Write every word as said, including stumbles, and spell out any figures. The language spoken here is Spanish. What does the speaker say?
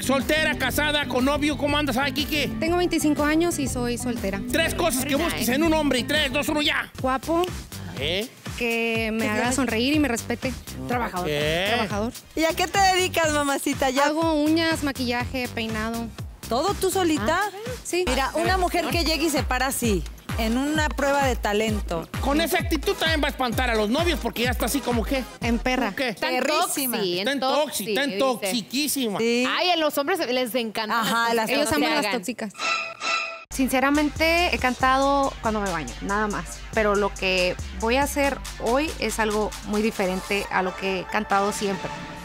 Soltera, casada, con novio, ¿cómo andas, ay, Kike? Tengo veinticinco años y soy soltera. Tres cosas que busques en un hombre y tres, dos, uno, ya. Guapo, ¿Eh? que me haga sonreír y me respete. Trabajador. ¿Qué? Trabajador. ¿Y a qué te dedicas, mamacita? ¿Ya Hago uñas, maquillaje, peinado. todo tú solita? Sí. Mira, una mujer que llega y se para así, en una prueba de talento. Con esa actitud también va a espantar a los novios porque ya está así como que. En perra. ¿Qué? Está Perrísima. toxi, Está en toxi, toxi, está en dice. toxiquísima. Sí. Ay, a los hombres les encanta. Ajá, las Ellos aman las hagan. tóxicas. Sinceramente, he cantado cuando me baño, nada más. Pero lo que voy a hacer hoy es algo muy diferente a lo que he cantado siempre.